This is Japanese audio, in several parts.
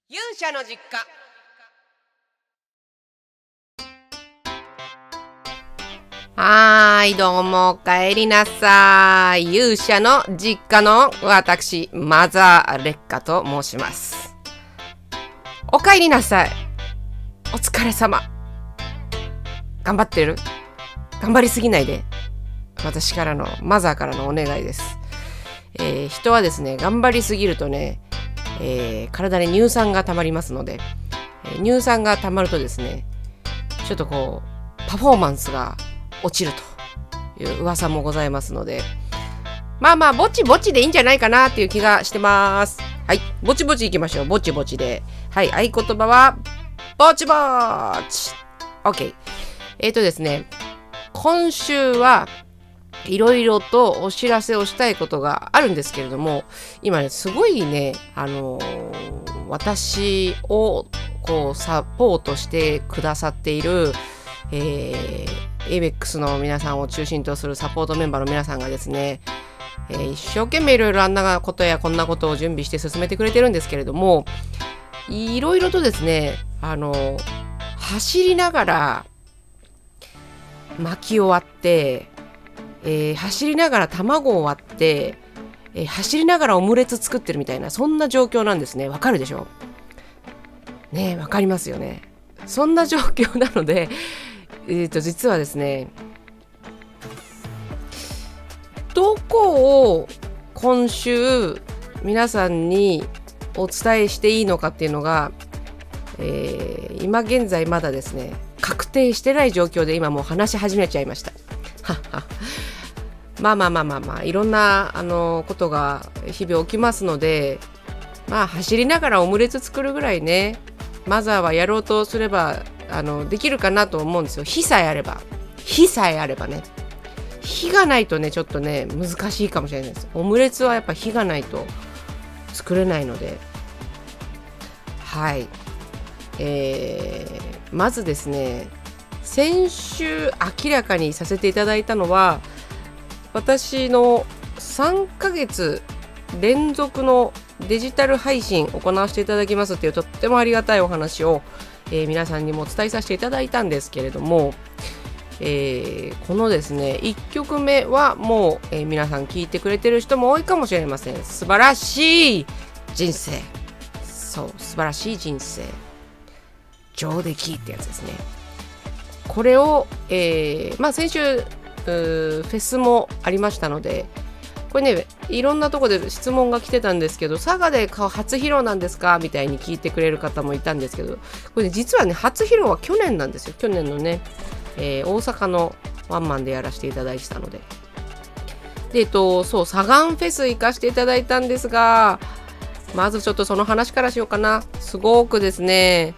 勇者の実家。どうもおかえりなさい。勇者の実家の私マザー劣化と申します。おかえりなさい。お疲れ様。頑張ってる？頑張りすぎないで。私からのマザーからのお願いです。人はですね、頑張りすぎるとね、体に乳酸がたまりますので、乳酸がたまるとですね、ちょっとこうパフォーマンスが落ちるという噂もございますので、まあぼちぼちでいいんじゃないかなっていう気がしてます。はい、ぼちぼちいきましょう。ぼちぼちで。はい、合言葉はぼちぼち。 OK。ですね、今週はいろいろとお知らせをしたいことがあるんですけれども、今ねすごいね、私をこうサポートしてくださっているABEX の皆さんを中心とするサポートメンバーの皆さんがですね、一生懸命いろいろあんなことやこんなことを準備して進めてくれてるんですけれども、いろいろとですね、走りながら巻き終わって、走りながら卵を割って、走りながらオムレツ作ってるみたいな、そんな状況なんですね。わかるでしょ？ねえ、わかりますよね。そんな状況なので、実はですね、どこを今週皆さんにお伝えしていいのかっていうのが、今現在まだですね確定してない状況で今もう話し始めちゃいました。まあいろんなことが日々起きますので、走りながらオムレツ作るぐらいね、マザーはやろうとすればできるかなと思うんですよ。火さえあればね。火がないとねちょっとね難しいかもしれないです。オムレツはやっぱ火がないと作れないので、はい、まずですね、先週明らかにさせていただいたのは、私の3ヶ月連続のデジタル配信を行わせていただきますっていうとってもありがたいお話を、皆さんにも伝えさせていただいたんですけれども、このですね1曲目はもう、皆さん聞いてくれてる人も多いかもしれません。素晴らしい人生。そう、素晴らしい人生、上出来ってやつですね。これを、先週フェスもありましたので、これねいろんなとこで質問が来てたんですけど、佐賀で初披露なんですかみたいに聞いてくれる方もいたんですけど、これ、ね、実はね初披露は去年なんですよ。去年のね、大阪のワンマンでやらせていただいてたので、そうサガンフェス行かせていただいたんですが、まずちょっとその話からしようかな。すごくですね、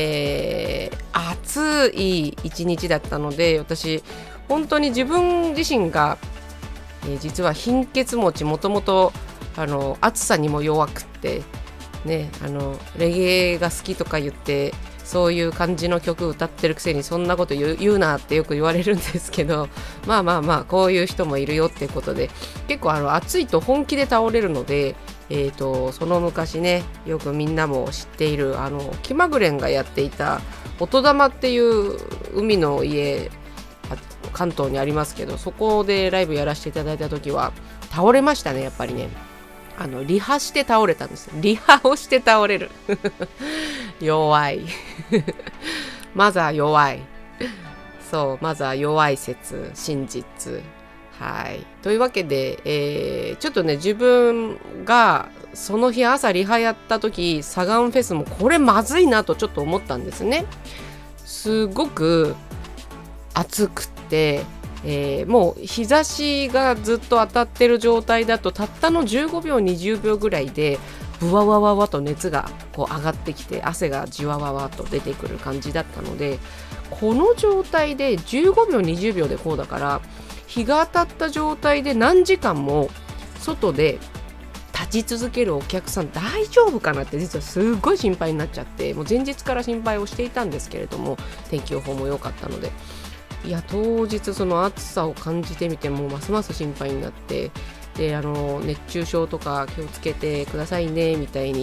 暑い一日だったので、私本当に自分自身が、実は貧血持ち、もともと暑さにも弱くってね、レゲエが好きとか言ってそういう感じの曲歌ってるくせにそんなこと言うなってよく言われるんですけど、こういう人もいるよっていうことで、結構暑いと本気で倒れるので、その昔ねよくみんなも知っている気まぐれんがやっていた音玉っていう海の家、関東にありますけど、そこでライブやらせていただいた時は倒れましたね。やっぱりねリハして倒れたんです。リハをして倒れる弱いマザー弱い。そう、マザー弱い説真実。はい、というわけで、ちょっとね自分がその日朝リハやった時、サガンフェスもこれまずいなとちょっと思ったんですね。すごく暑くて、もう日差しがずっと当たってる状態だとたったの15秒20秒ぐらいでブワワワワと熱がこう上がってきて、汗がじわわわと出てくる感じだったので、この状態で15秒20秒でこうだから、日が当たった状態で何時間も外で立ち続けるお客さん大丈夫かなって実はすごい心配になっちゃって、もう前日から心配をしていたんですけれども、天気予報も良かったので、いや当日その暑さを感じてみてもますます心配になって、で熱中症とか気をつけてくださいねみたいに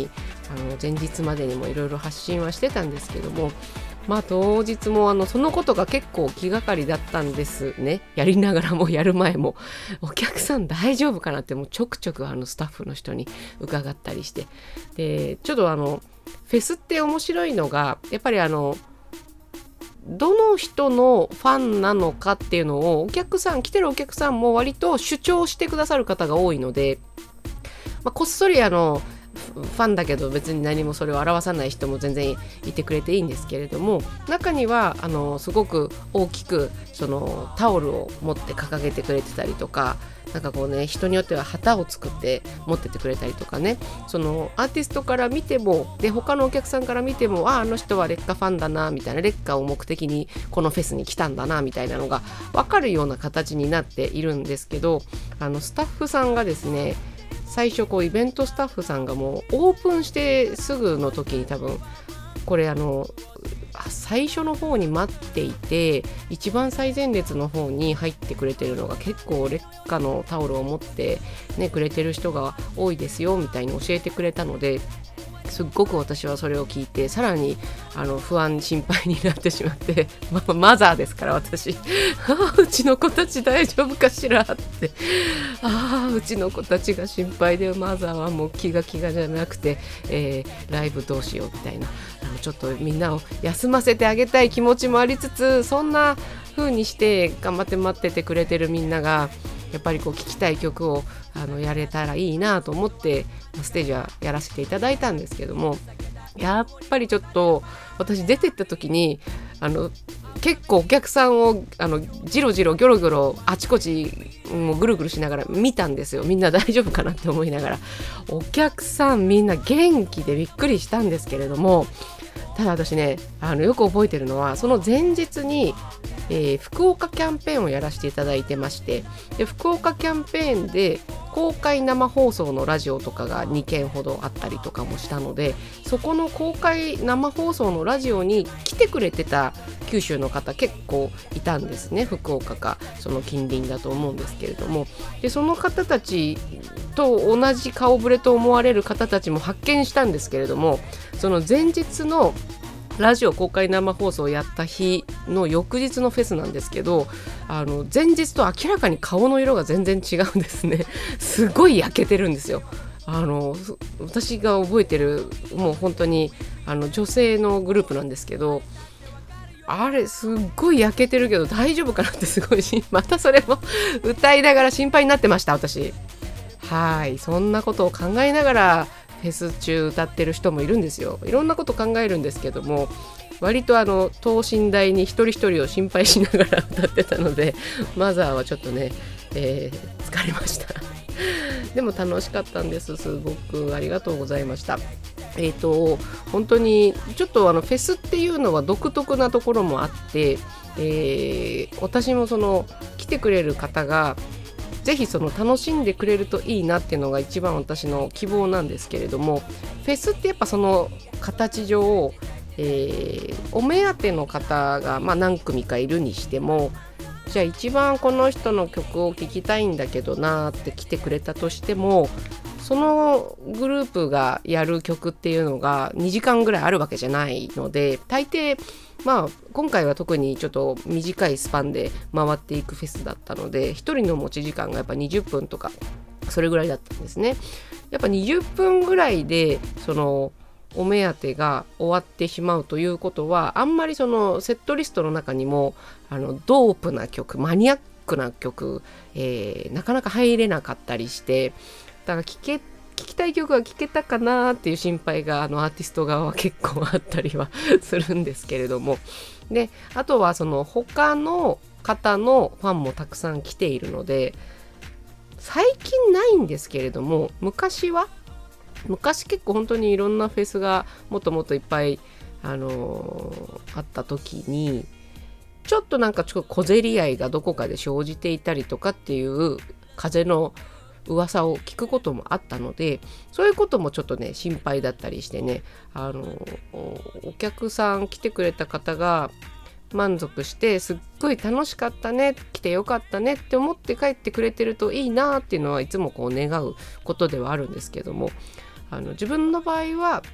前日までにもいろいろ発信はしてたんですけども、当日もそのことが結構気がかりだったんですね。やりながらもやる前もお客さん大丈夫かなってもうちょくちょくスタッフの人に伺ったりして、でちょっとフェスって面白いのがやっぱりどの人のファンなのかっていうのを来てるお客さんも割と主張してくださる方が多いので、こっそりファンだけど別に何もそれを表さない人も全然いてくれていいんですけれども、中にはすごく大きくそのタオルを持って掲げてくれてたりとか、なんかこうね、人によっては旗を作って持っててくれたりとかね、そのアーティストから見てもで他のお客さんから見ても、あの人は劣化ファンだなみたいな、劣化を目的にこのフェスに来たんだなみたいなのが分かるような形になっているんですけど、スタッフさんがですね、最初イベントスタッフさんがもうオープンしてすぐの時に多分これ最初の方に待っていて、一番最前列の方に入ってくれてるのが結構劣化のタオルを持ってねくれてる人が多いですよみたいに教えてくれたので、すっごく私はそれを聞いてさらに不安心配になってしまってマザーですから私うちの子たち大丈夫かしらってうちの子たちが心配で、マザーはもう気がじゃなくて、ライブどうしようみたいな、ちょっとみんなを休ませてあげたい気持ちもありつつ、そんな風にして頑張って待っててくれてるみんながやっぱり聴きたい曲をやれたらいいなと思ってステージはやらせていただいたんですけども、やっぱりちょっと私出てった時に結構お客さんをじろじろギョロギョロあちこちもうぐるぐるしながら見たんですよ。みんな大丈夫かなって思いながら、お客さんみんな元気でびっくりしたんですけれども、ただ私ねよく覚えてるのはその前日に、福岡キャンペーンをやらせていただいてまして、で福岡キャンペーンで公開生放送のラジオとかが2件ほどあったりとかもしたので、そこの公開生放送のラジオに来てくれてた九州の方結構いたんですね。福岡かその近隣だと思うんですけれども、でその方たちと同じ顔ぶれと思われる方たちも発見したんですけれども、その前日のラジオ公開生放送をやった日の翌日のフェスなんですけど、前日と明らかに顔の色が全然違うんですね。すごい焼けてるんですよ。私が覚えてるもう本当に女性のグループなんですけど、あれすっごい焼けてるけど大丈夫かなってすごいまたそれも歌いながら心配になってました私。はい、そんなことを考えながらフェス中歌ってる人もいるんですよ。いろんなこと考えるんですけども、割と等身大に一人一人を心配しながら歌ってたので、マザーはちょっとね、疲れましたでも楽しかったんです。すごくありがとうございました。本当にちょっとフェスっていうのは独特なところもあって、私も来てくれる方がぜひ楽しんでくれるといいなっていうのが一番私の希望なんですけれども、フェスってやっぱその形上、お目当ての方が何組かいるにしても、じゃあ一番この人の曲を聴きたいんだけどなって来てくれたとしても、そのグループがやる曲っていうのが2時間ぐらいあるわけじゃないので、大抵今回は特にちょっと短いスパンで回っていくフェスだったので、1人の持ち時間がやっぱ20分とかそれぐらいだったんですね。やっぱ20分ぐらいでお目当てが終わってしまうということは、あんまりセットリストの中にもドープな曲、マニアックな曲、なかなか入れなかったりして、だから聞きたい曲は聴けたかなっていう心配がアーティスト側は結構あったりはするんですけれども、であとは他の方のファンもたくさん来ているので、最近ないんですけれども、昔結構本当にいろんなフェスがもっともっといっぱい、あった時にちょっと小競り合いがどこかで生じていたりとかっていう風の噂を聞くこともあったので、そういうこともちょっとね心配だったりしてね、お客さん来てくれた方が満足してすっごい楽しかったね、来てよかったねって思って帰ってくれてるといいなっていうのはいつも願うことではあるんですけども、自分の場合は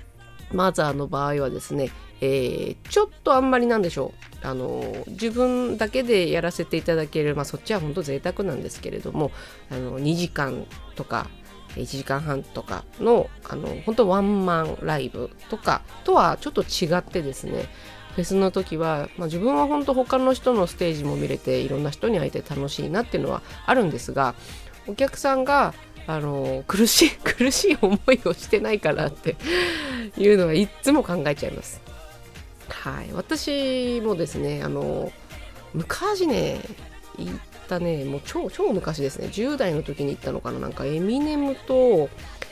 マザーの場合はですね、ちょっとあんまりなんでしょう、自分だけでやらせていただける、そっちは本当贅沢なんですけれども、2時間とか1時間半とかの本当ワンマンライブとかとはちょっと違ってですね、フェスの時は、自分は本当他の人のステージも見れていろんな人に会えて楽しいなっていうのはあるんですが、お客さんが苦しい思いをしてないかなっていうのはいつも考えちゃいます。はい、私もですね、昔ね行ったね、もう超昔ですね、10代の時に行ったのかな、なんかエミネムと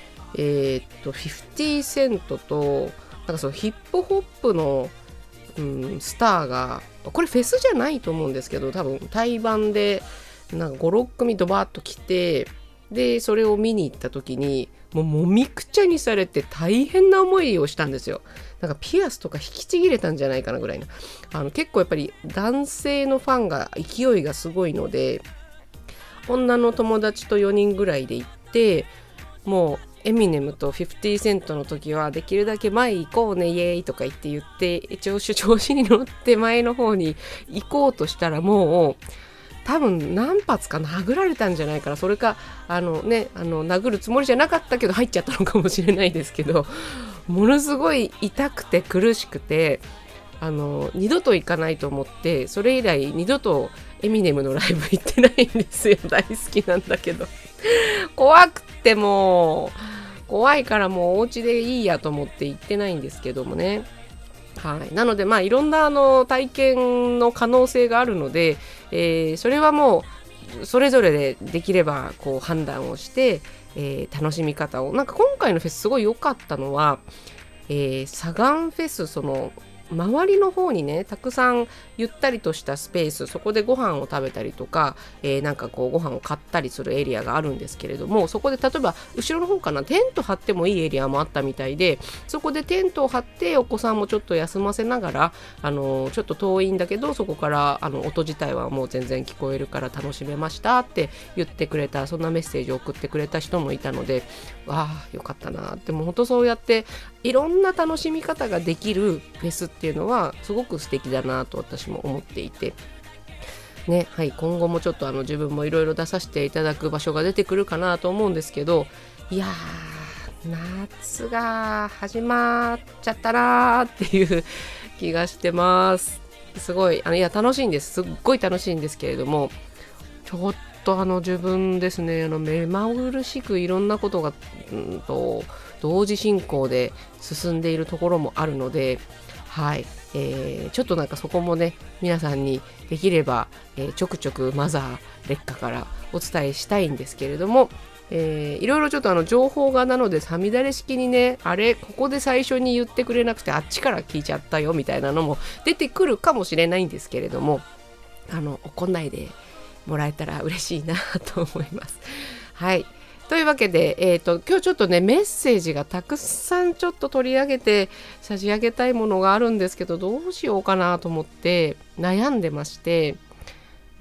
50セントとなんかそうヒップホップの、スターが、これフェスじゃないと思うんですけど、多分対バンでなんか5、6組ドバーッと来て、でそれを見に行った時にもみくちゃにされて大変な思いをしたんですよ。なんかピアスとか引きちぎれたんじゃないかなぐらいな、結構やっぱり男性のファンが勢いがすごいので、女の友達と4人ぐらいで行って、もうエミネムと50セントの時はできるだけ前行こうねイエーイとか言って調子に乗って前の方に行こうとしたら、もう多分何発か殴られたんじゃないかな。それか殴るつもりじゃなかったけど入っちゃったのかもしれないですけど、ものすごい痛くて苦しくて、二度と行かないと思って、それ以来二度とエミネムのライブ行ってないんですよ。大好きなんだけど怖くて、もう怖いからもうお家でいいやと思って行ってないんですけどもね。はい、なのでいろんな体験の可能性があるので、それはもうそれぞれでできればこう判断をして、楽しみ方を、なんか今回のフェスすごい良かったのは、サガンフェス、その周りの方にねたくさんゆったりとしたスペース、そこでご飯を食べたりとか、なんかこうご飯を買ったりするエリアがあるんですけれども、そこで例えば後ろの方かな、テント張ってもいいエリアもあったみたいで、そこでテントを張ってお子さんもちょっと休ませながら、ちょっと遠いんだけどそこから音自体はもう全然聞こえるから楽しめましたって言ってくれた、そんなメッセージを送ってくれた人もいたので、わあよかったなって。もう本当そうやっていろんな楽しみ方ができるフェスっていうのはすごく素敵だなと私も思っていてね。はい、今後もちょっと自分もいろいろ出させていただく場所が出てくるかなと思うんですけど、いやー夏が始まっちゃったなーっていう気がしてます。すごいいや楽しいんです、すっごい楽しいんですけれども、ちょっと自分ですね、目まぐるしくいろんなことが同時進行で進んでいるところもあるので、はい、ちょっとなんかそこもね皆さんにできれば、ちょくちょくマザー劣化からお伝えしたいんですけれども、いろいろちょっと情報がなのでさみだれ式にね、あれここで最初に言ってくれなくてあっちから聞いちゃったよみたいなのも出てくるかもしれないんですけれども、怒んないでもらえたら嬉しいなと思います。はい、というわけで、今日ちょっとねメッセージがたくさんちょっと取り上げて差し上げたいものがあるんですけど、どうしようかなと思って悩んでまして、ち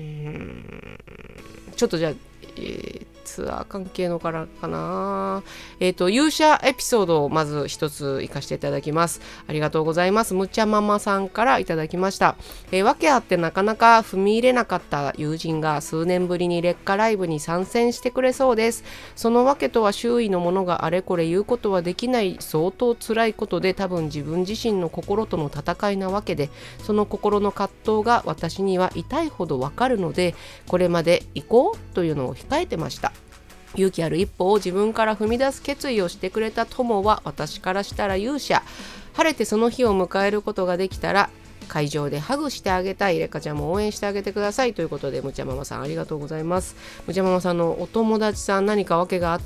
ょっとじゃあ、ツアー関係のからかな。勇者エピソードをまず一つ行かせていただきます。ありがとうございます。むちゃママさんからいただきました。訳あってなかなか踏み入れなかった友人が数年ぶりに劣化ライブに参戦してくれそうです。その訳とは周囲のものがあれこれ言うことはできない相当辛いことで、多分自分自身の心との戦いなわけで、その心の葛藤が私には痛いほどわかるので、これまで行こうというのを控えてました。勇気ある一歩を自分から踏み出す決意をしてくれた友は私からしたら勇者。晴れてその日を迎えることができたら会場でハグしてあげたい。レカちゃんも応援してあげてくださいということで、むちゃママさんありがとうございます。むちゃママさんのお友達さん何か訳があって、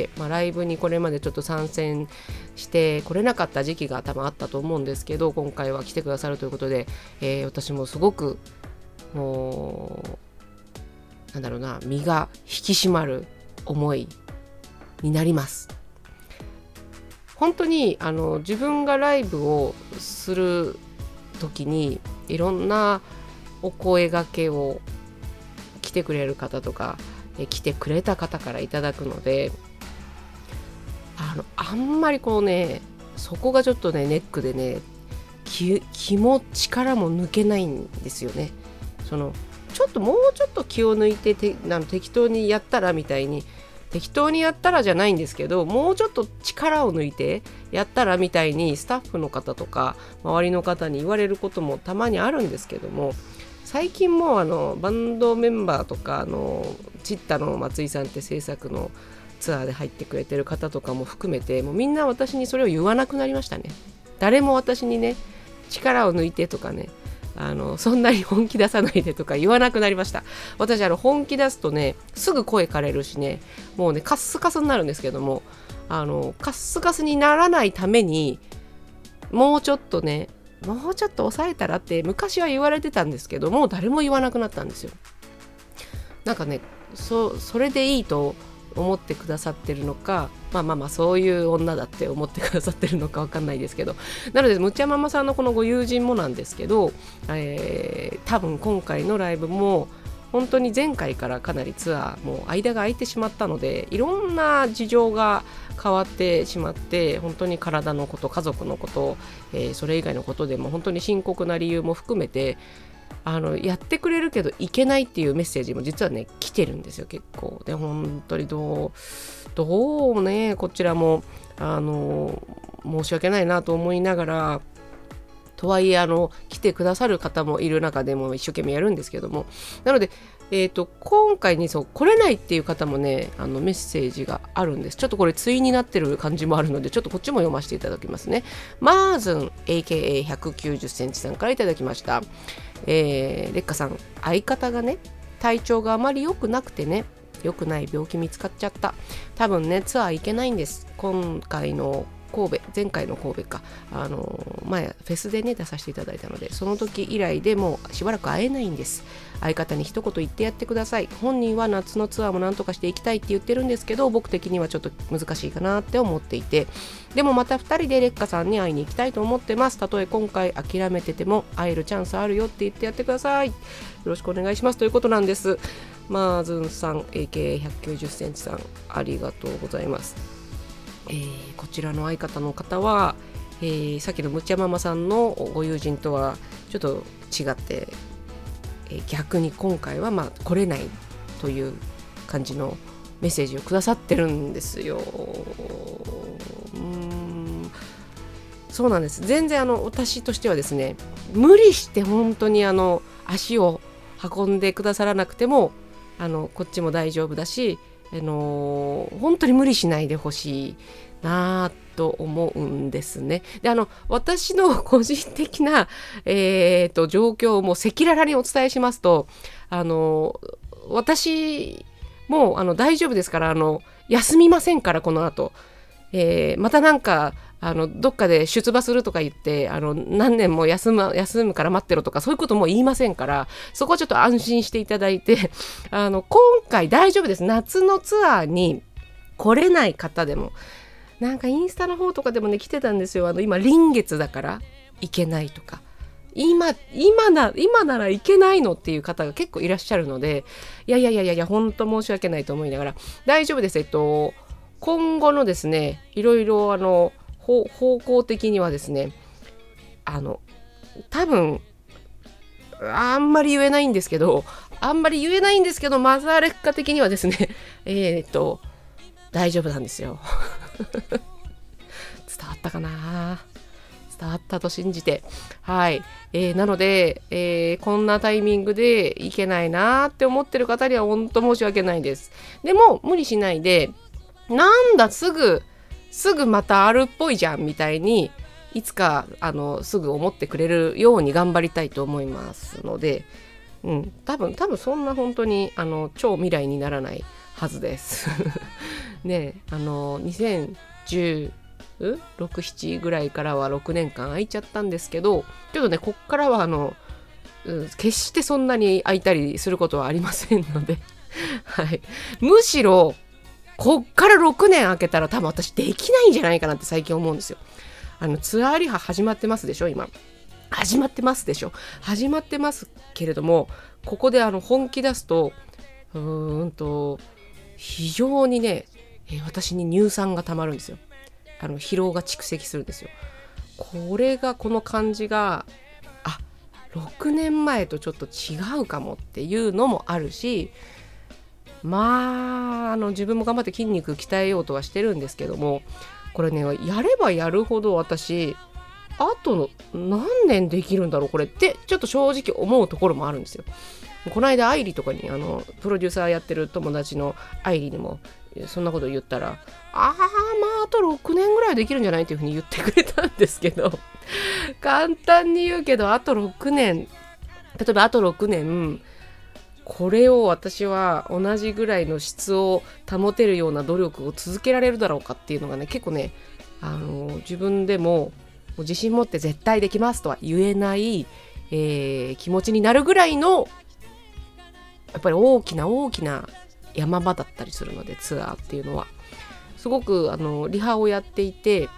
ライブにこれまでちょっと参戦して来れなかった時期が多分あったと思うんですけど、今回は来てくださるということで、私もすごくもうなんだろうな、身が引き締まる思いになります。本当に自分がライブをする時にいろんなお声掛けを来てくれる方とか来てくれた方からいただくので、あんまりこうね、 そこがちょっとねネックでね、気も力も抜けないんですよね。もうちょっと気を抜いて適当にやったらみたいに、適当にやったらじゃないんですけど、もうちょっと力を抜いてやったらみたいにスタッフの方とか周りの方に言われることもたまにあるんですけども、最近もうバンドメンバーとかチッタの松井さんって制作のツアーで入ってくれてる方とかも含めて、もうみんな私にそれを言わなくなりましたね。誰も私にね力を抜いてとかね、そんなに本気出さないでとか言わなくなりました。私本気出すとねすぐ声枯れるしね、もうねカッスカスになるんですけども、カッスカスにならないためにもうちょっと抑えたらって昔は言われてたんですけど、もう誰も言わなくなったんですよ。なんかねそれでいいと思ってくださってるのか、そういう女だって思ってくださってるのかわかんないですけど、なのでむちゃママさんのこのご友人もなんですけど、多分今回のライブも本当に前回からかなりツアーもう間が空いてしまったので、いろんな事情が変わってしまって、本当に体のこと、家族のこと、それ以外のことでも本当に深刻な理由も含めてやってくれるけどいけないっていうメッセージも実はね来てるんですよ、結構で。本当にどうね、こちらも申し訳ないなと思いながら、とはいえ来てくださる方もいる中でも一生懸命やるんですけども、なので今回に来れないっていう方もねメッセージがあるんです。ちょっとこれ対になってる感じもあるので、ちょっとこっちも読ませていただきますね。マーズン AKA190 センチさんからいただきました。レッカさん、相方がね体調があまり良くなくてね、良くない病気見つかっちゃった。多分ねツアー行けないんです。前回の神戸か前フェスでね出させていただいたので、その時以来でもうしばらく会えないんです。相方に一言言ってやってください。本人は夏のツアーもなんとかしていきたいって言ってるんですけど、僕的にはちょっと難しいかなって思っていて、でもまた2人でレッカさんに会いに行きたいと思ってます。たとえ今回諦めてても会えるチャンスあるよって言ってやってください。よろしくお願いしますということなんです。マーズンさん AKA190 センチさん、ありがとうございます。こちらの相方の方は、さっきのむちゃママさんのご友人とはちょっと違って、逆に今回は来れないという感じのメッセージをくださってるんですよ。そうなんです。全然私としてはですね、無理して本当に足を運んでくださらなくてもこっちも大丈夫だし、本当に無理しないでほしいなと思うんですね。で私の個人的な、状況をもう赤裸々にお伝えしますと、私もう大丈夫ですから、休みませんから、この後、またなんかどっかで出馬するとか言って何年も休むから待ってろとか、そういうことも言いませんから、そこはちょっと安心していただいて今回大丈夫です。夏のツアーに来れない方でも、なんかインスタの方とかでもね来てたんですよ。今臨月だから行けないとか、今なら行けないのっていう方が結構いらっしゃるので、いや本当申し訳ないと思いながら、大丈夫です。今後のですね、いろいろ方向的にはですね、多分あんまり言えないんですけど、マザーレッカ的にはですね大丈夫なんですよ。伝わったかな？伝わったと信じて、はい、なので、こんなタイミングでいけないなって思ってる方には本当申し訳ないです。でも無理しないで、なんだすぐまたあるっぽいじゃんみたいにいつかすぐ思ってくれるように頑張りたいと思いますので、多分そんな本当に超未来にならないはずですね。2016、7ぐらいからは6年間空いちゃったんですけど、ちょっとねこっからは決してそんなに空いたりすることはありませんのではい、むしろこっから6年空けたら多分私できないんじゃないかなって最近思うんですよ。ツアーリハ始まってますでしょ。今始まってますけれども、ここで本気出すと非常にね、私に乳酸がたまるんですよ。 疲労が蓄積するんですよ。この感じが6年前とちょっと違うかもっていうのもあるし、自分も頑張って筋肉鍛えようとはしてるんですけども、これねやればやるほど私あと何年できるんだろうこれってちょっと正直思うところもあるんですよ。この間愛理とかにプロデューサーやってる友達の愛理にもそんなこと言ったら、あと6年ぐらいできるんじゃないっていうふうに言ってくれたんですけど簡単に言うけどあと6年、例えばあと6年これを私は同じぐらいの質を保てるような努力を続けられるだろうかっていうのがね結構ね自分でも自信持って絶対できますとは言えない、気持ちになるぐらいのやっぱり大きな山場だったりするので、ツアーっていうのはすごくリハをやっていて、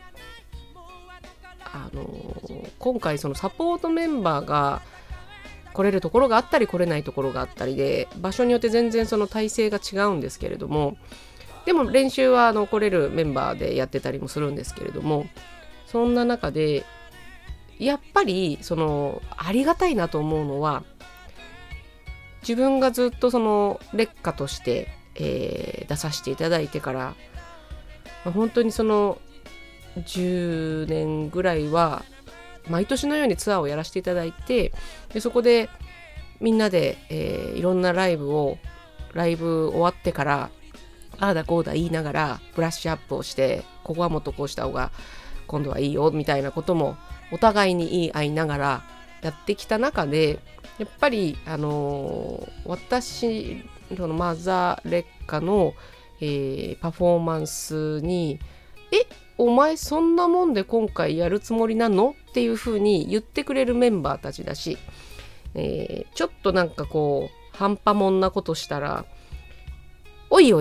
今回そのサポートメンバーが来れるところがあったり来れないところがあったりで、場所によって全然その体制が違うんですけれども、でも練習は来れるメンバーでやってたりもするんですけれども、そんな中でやっぱりありがたいなと思うのは、自分がずっと劣化として、出させていただいてから本当に10年ぐらいは毎年のようにツアーをやらせていただいて、でそこでみんなで、いろんなライブ終わってからああだこうだ言いながらブラッシュアップをして、ここはもっとこうした方が今度はいいよみたいなこともお互いに言い合いながらやってきた中で、やっぱり私のマザー劣化の、パフォーマンスにお前そんなもんで今回やるつもりなのっていう風に言ってくれるメンバーたちだし、ちょっとなんか半端もんなことしたらおい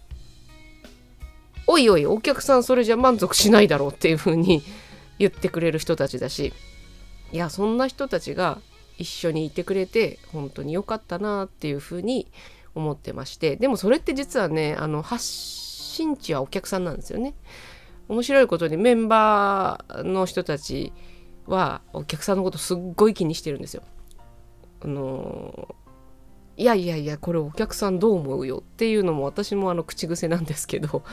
お客さんそれじゃ満足しないだろうっていう風に言ってくれる人たちだし、いやそんな人たちが一緒にいてくれて本当に良かったなっていう風に思ってまして、でもそれって実はね発信地はお客さんなんですよね。面白いことにメンバーの人たちはお客さんのことすっごい気にしてるんですよ。いやこれお客さんどう思うよっていうのも私も口癖なんですけど、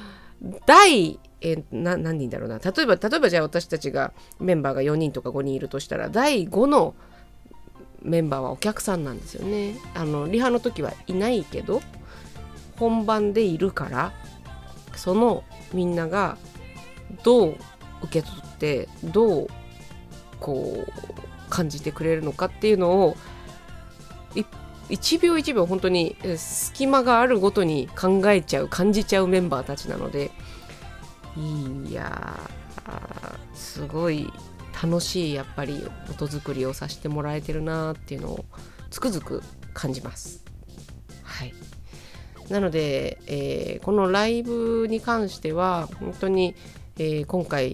何人だろうな、例えばじゃあ私たちがメンバーが4人とか5人いるとしたら、第5のメンバーはお客さんなんですよね。リハの時はいないけど本番でいるから、そのみんながどう受け取ってどう感じてくれるのかっていうのを1秒1秒本当に隙間があるごとに感じちゃうメンバーたちなので、いやすごい楽しいやっぱり音作りをさせてもらえてるなっていうのをつくづく感じます。はい。なので、このライブに関しては本当に、今回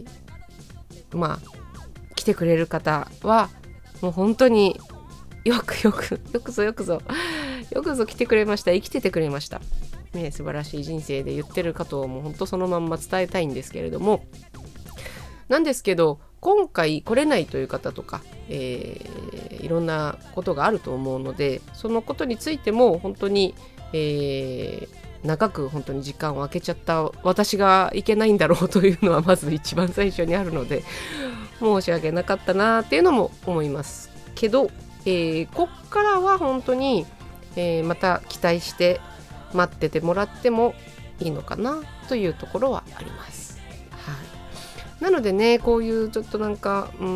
来てくれる方はもう本当によくぞ来てくれました。生きててくれました、ね、素晴らしい人生で言ってることをもう本当そのまんま伝えたいんですけれども、なんですけど今回来れないという方とか、いろんなことがあると思うので、そのことについても本当に長く本当に時間を空けちゃった私がいけないんだろうというのはまず一番最初にあるので、申し訳なかったなっていうのも思いますけど、こっからは本当に、また期待して待っててもらってもいいのかなというところはあります。はい、なのでね、こういうちょっとなんかツア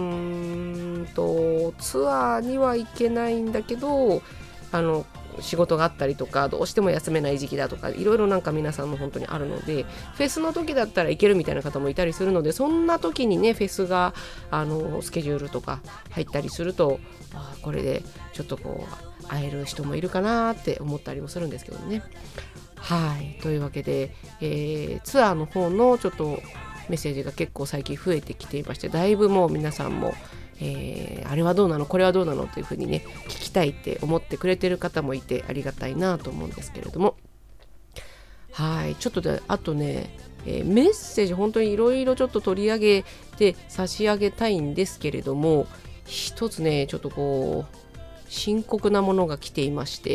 ーには行けないんだけど仕事があったりとかどうしても休めない時期だとかいろいろなんか皆さんも本当にあるので、フェスの時だったら行けるみたいな方もいたりするので、そんな時にねフェスがスケジュールとか入ったりするとこれでちょっと会える人もいるかなって思ったりもするんですけどね。はい、というわけで、ツアーの方のちょっとメッセージが結構最近増えてきていまして、だいぶもう皆さんもあれはどうなのこれはどうなのというふうにね聞きたいって思ってくれてる方もいてありがたいなと思うんですけれども、はい、ちょっとであとねメッセージ本当にいろいろちょっと取り上げて差し上げたいんですけれども、一つねちょっとこう深刻なものが来ていまして、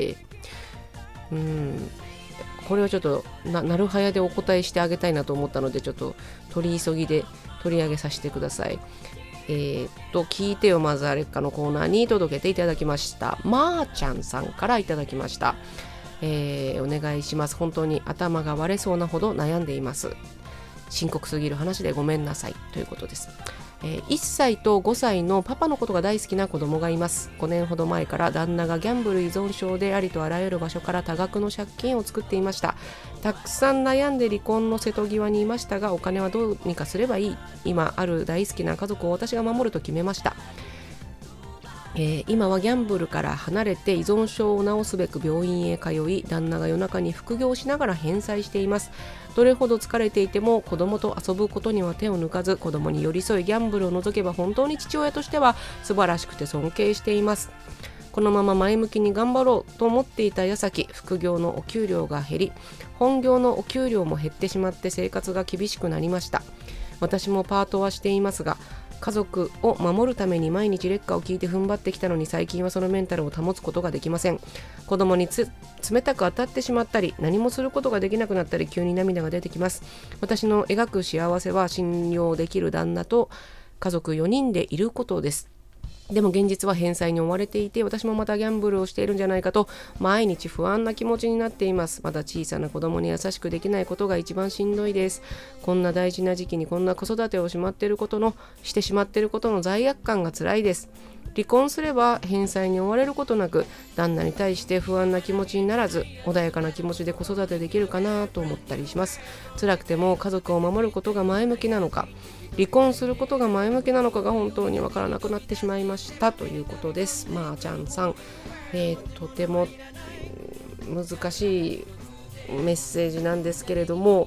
これはちょっと なるはやでお答えしてあげたいなと思ったので、ちょっと取り急ぎで取り上げさせてください。聞いてよまずあれかのコーナーに届けていただきましたまーちゃんさんからいただきました。お願いします。本当に頭が割れそうなほど悩んでいます。深刻すぎる話でごめんなさいということです。1歳と5歳のパパのことが大好きな子供がいます。5年ほど前から旦那がギャンブル依存症でありとあらゆる場所から多額の借金を作っていました。たくさん悩んで離婚の瀬戸際にいましたが、お金はどうにかすればいい。今ある大好きな家族を私が守ると決めました。今はギャンブルから離れて依存症を治すべく病院へ通い、旦那が夜中に副業しながら返済しています。どれほど疲れていても子供と遊ぶことには手を抜かず、子供に寄り添いギャンブルを除けば本当に父親としては素晴らしくて尊敬しています。このまま前向きに頑張ろうと思っていた矢先、副業のお給料が減り、本業のお給料も減ってしまって生活が厳しくなりました。私もパートはしていますが、家族を守るために毎日劣化を聞いて踏ん張ってきたのに、最近はそのメンタルを保つことができません。子供に冷たく当たってしまったり、何もすることができなくなったり、急に涙が出てきます。私の描く幸せは信用できる旦那と家族4人でいることです。でも現実は返済に追われていて、私もまたギャンブルをしているんじゃないかと毎日不安な気持ちになっています。まだ小さな子供に優しくできないことが一番しんどいです。こんな大事な時期にこんな子育てをしてしまっていることの罪悪感が辛いです。離婚すれば返済に追われることなく、旦那に対して不安な気持ちにならず、穏やかな気持ちで子育てできるかなと思ったりします。辛くても家族を守ることが前向きなのか、離婚することが前向きなのかが本当にわからなくなってしまいましたということです。まーちゃんさん、とても難しいメッセージなんですけれども、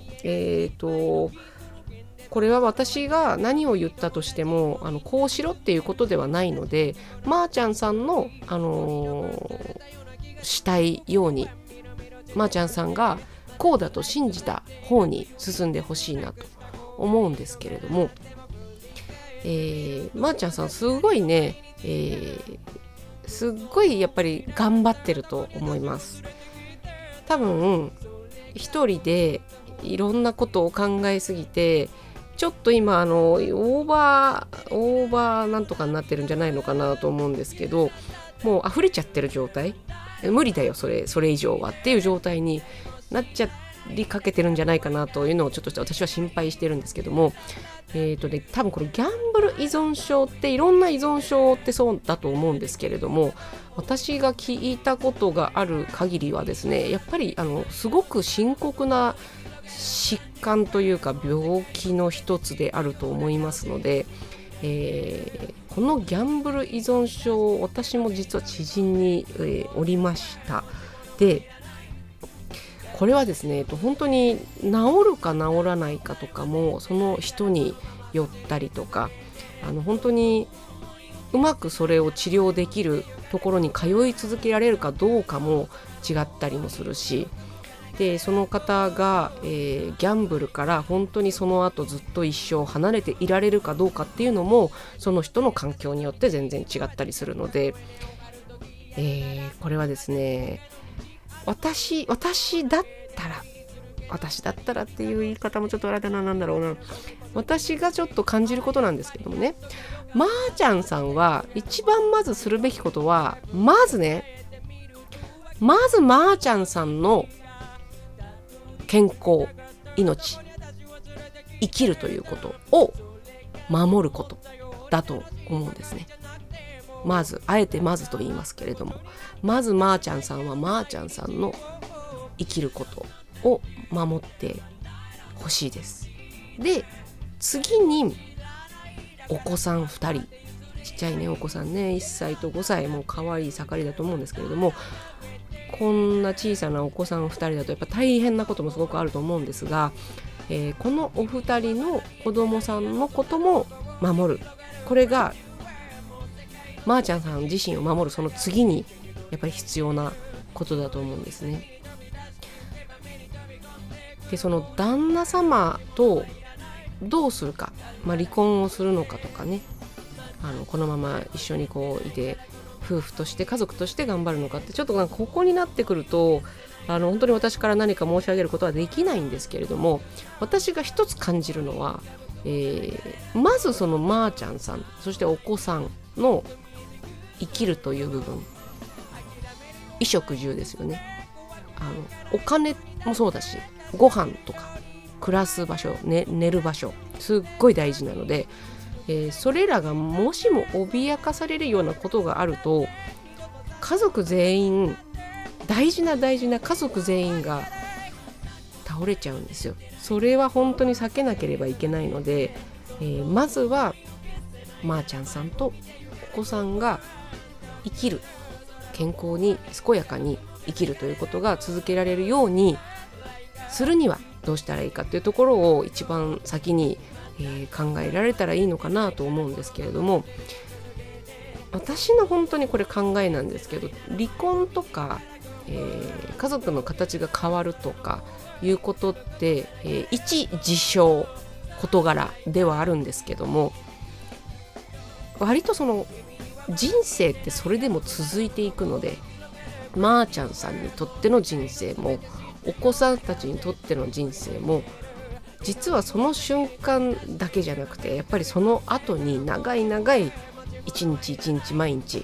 これは私が何を言ったとしてもこうしろっていうことではないので、まーちゃんさんの、したいように、まーちゃんさんがこうだと信じた方に進んでほしいなと思うんですけれども、まーちゃんさんすごいね、すっごいやっぱり頑張ってると思います。多分一人でいろんなことを考えすぎて、ちょっと今オーバーなんとかになってるんじゃないのかなと思うんですけど、もう溢れちゃってる状態、無理だよそれ以上はっていう状態になっちゃりかけてるんじゃないかなというのをちょっと私は心配してるんですけども、多分これギャンブル依存症っていろんな依存症ってそうだと思うんですけれども、私が聞いたことがある限りはですね、やっぱりすごく深刻な疾患というか病気の一つであると思いますので、このギャンブル依存症、私も実は知人に、おりました。でこれはですね、本当に治るか治らないかとかもその人によったりとか、本当にうまくそれを治療できるところに通い続けられるかどうかも違ったりもするし、でその方が、ギャンブルから本当にその後ずっと一生離れていられるかどうかっていうのもその人の環境によって全然違ったりするので、これはですね、私だったらっていう言い方もちょっとあれだな、なんだろうな、私がちょっと感じることなんですけどもね、まーちゃんさんは一番まずするべきことは、まずまーちゃんさんの健康、命、生きるということを守ることだと思うんですね。まずあえてまずと言いますけれども、まずまーちゃんさんはまーちゃんさんの生きることを守ってほしいです。で次にお子さん2人、ちっちゃいねお子さんね、1歳と5歳、もう可愛い盛りだと思うんですけれども、こんな小さなお子さん2人だとやっぱ大変なこともすごくあると思うんですが、このお二人の子供さんのことも守る、これがまーちゃんさん自身を守るその次にやっぱり必要なことだと思うんですね。 でその旦那様とどうするか、離婚をするのかとかね、このまま一緒にこういて夫婦として家族として頑張るのかって、ちょっとなんかここになってくると本当に私から何か申し上げることはできないんですけれども、私が一つ感じるのは、まずそのまーちゃんさん、そしてお子さんの生きるという部分、衣食住ですよね。お金もそうだし、ご飯とか暮らす場所、寝る場所、すっごい大事なので、それらがもしも脅かされるようなことがあると、家族全員、大事な家族全員が倒れちゃうんですよ。それは本当に避けなければいけないので、まずはまーちゃんさんとお子さんが生きる、健康に健やかに生きるということが続けられるようにするにはどうしたらいいかというところを一番先に、考えられたらいいのかなと思うんですけれども、私の本当にこれ考えなんですけど、離婚とか、家族の形が変わるとかいうことって、一事象事柄ではあるんですけども、割とその人生ってそれでも続いていくので、まーちゃんさんにとっての人生もお子さんたちにとっての人生も、実はその瞬間だけじゃなくて、やっぱりその後に長い一日一日、毎日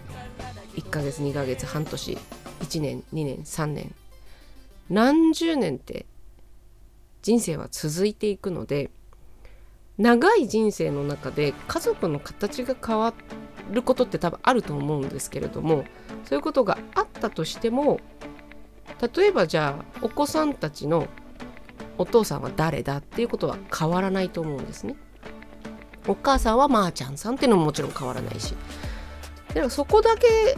1ヶ月2ヶ月半年1年2年3年何十年って人生は続いていくので、長い人生の中で家族の形が変わることって多分あると思うんですけれども、そういうことがあったとしても、例えばじゃあお子さんたちのお父さんは誰だっていうことは変わらないと思うんですね。お母さんはまーちゃんさんっていうのももちろん変わらないし、でもそこが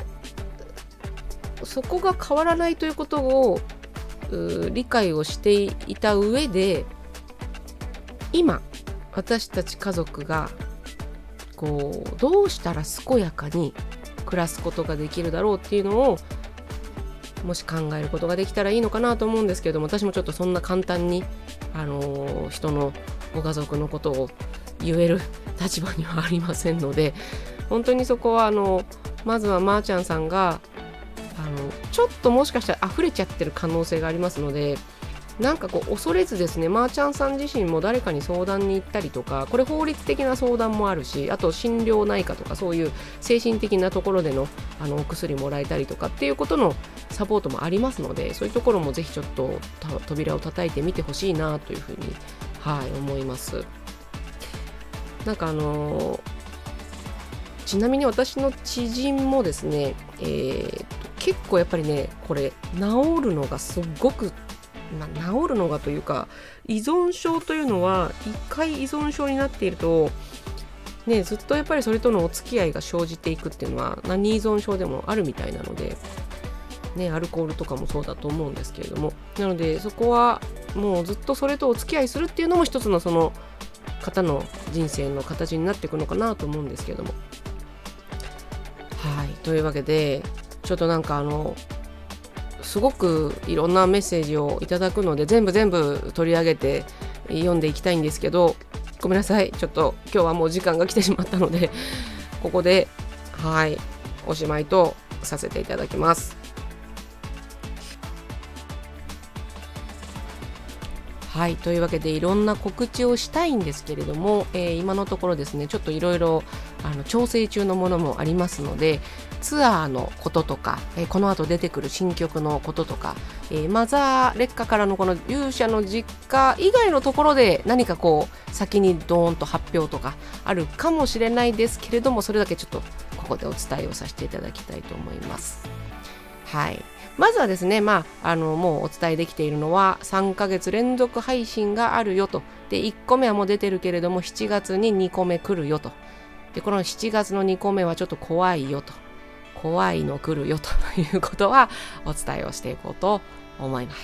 変わらないということを理解をしていた上で、今私たち家族がこうどうしたら健やかに暮らすことができるだろうっていうのをもし考えることができたらいいのかなと思うんですけれども、私もちょっとそんな簡単に、人のご家族のことを言える立場にはありませんので、本当にそこはまずはまーちゃんさんがちょっともしかしたら溢れちゃってる可能性がありますので、なんかこう恐れずですね、まーちゃんさん自身も誰かに相談に行ったりとか、これ法律的な相談もあるし、あと心療内科とかそういう精神的なところでのお薬もらえたりとかっていうことのサポートもありますので、そういうところもぜひちょっと扉を叩いてみてほしいなというふうに、思います。なんかちなみに私の知人もですね、結構やっぱりね、これ治るのがすごく治るのがというか、依存症というのは一回依存症になっていると、ね、ずっとやっぱりそれとのお付き合いが生じていくっていうのは何依存症でもあるみたいなので、ね、アルコールとかもそうだと思うんですけれども、なのでそこはもうずっとそれとお付き合いするっていうのも一つのその方の人生の形になっていくのかなと思うんですけれども、というわけでちょっとなんかすごくいろんなメッセージをいただくので、全部取り上げて読んでいきたいんですけど、ごめんなさい、ちょっと今日はもう時間が来てしまったのでここでおしまいとさせていただきます。というわけでいろんな告知をしたいんですけれども、今のところですね、ちょっといろいろ調整中のものもありますので、ツアーのこととか、この後出てくる新曲のこととか、マザー劣化からのこの勇者の実家以外のところで何かこう先にドーンと発表とかあるかもしれないですけれども、それだけちょっとここでお伝えをさせていただきたいと思います。まずはですね、もうお伝えできているのは3ヶ月連続配信があるよと。で、1個目はもう出てるけれども7月に2個目来るよと。で、この7月の2個目はちょっと怖いよと。怖いの来るよということはお伝えをしていこうと思います。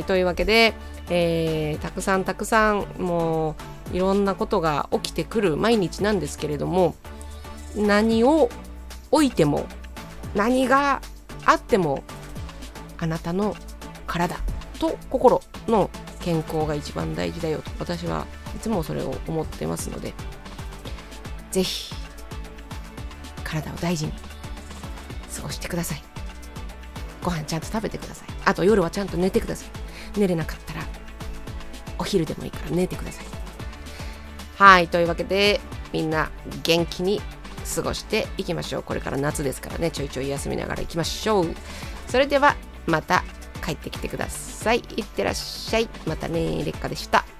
というわけで、たくさんもういろんなことが起きてくる毎日なんですけれども、何を置いても何があってもあなたの体、 と心の健康が一番大事だよと私はいつもそれを思ってますので、ぜひ体を大事に過ごしてください。ご飯ちゃんと食べてください。あと夜はちゃんと寝てください。寝れなかったらお昼でもいいから寝てください。はい、というわけでみんな元気に過ごしていきましょう。これから夏ですからね、ちょいちょい休みながらいきましょう。それではまた帰ってきてください。いってらっしゃい。またね。れっかでした。